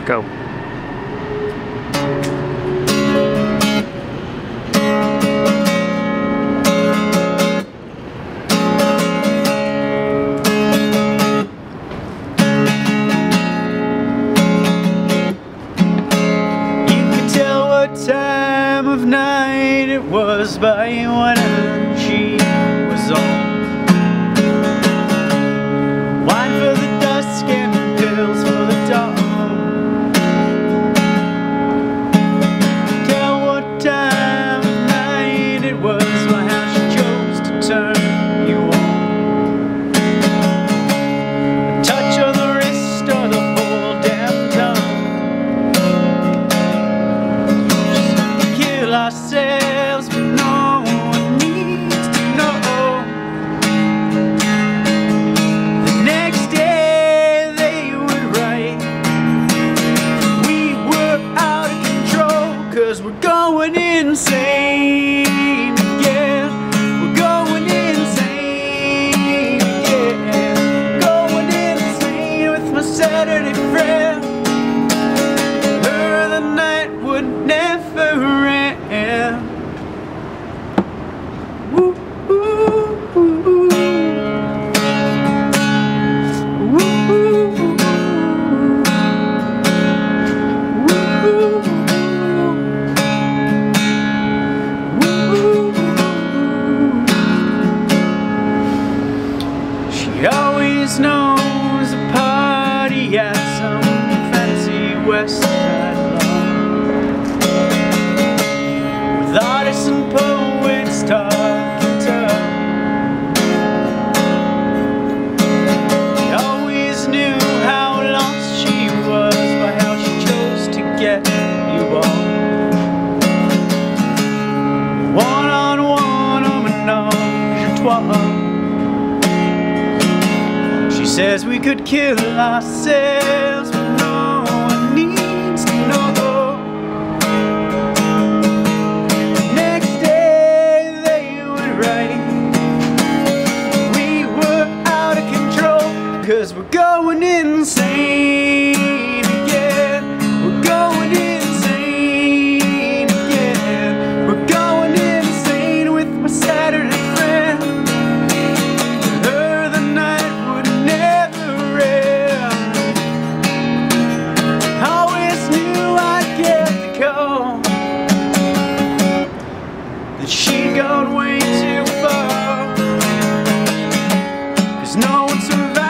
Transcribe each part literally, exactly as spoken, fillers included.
Go. Time of night it was by when she was on. Wine for the dusk and pills for the dawn. Tell what time of night it was by how she chose to turn you on. A touch of the wrist or the whole damn tongue. Ourselves, but no one needs to know. The next day they would write, we were out of control, 'cause we're going insane again. We're going insane again. Going insane with my Saturday friend. Her the night would never end. Woo, woo, woo, woo. Woo, woo, woo. Woo, woo. She always knows a party at some fancy West Side bar, with artists and poets talking tough. She always knew how lost she was by how she chose to get you on. One on one, a menage a trois. She says we could kill ourselves, but no one needs to know. Cause we're going insane again. We're going insane again. We're going insane with my Saturday friend. With her the night would never end. Always knew I'd get the call, that she'd gone way too far. Cause no one survived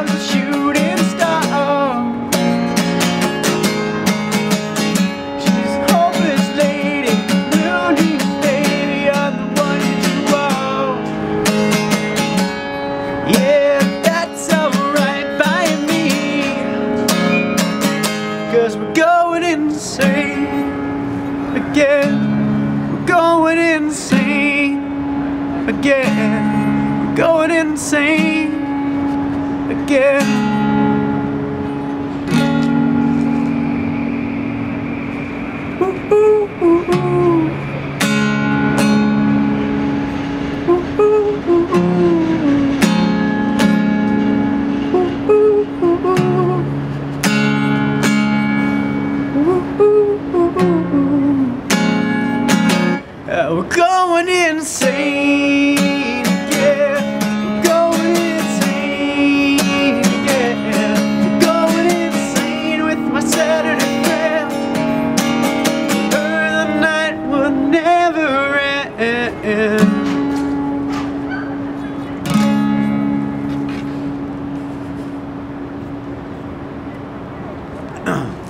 again. We're going insane again. We're going insane again. Ooh, ooh, ooh, ooh. Ooh, ooh, ooh, ooh. Ooh, ooh, ooh, ooh. Ooh, ooh, ooh, ooh. Uh, we're going insane again. We're going insane again. We're going insane with my Saturday friend. Her the night will never end.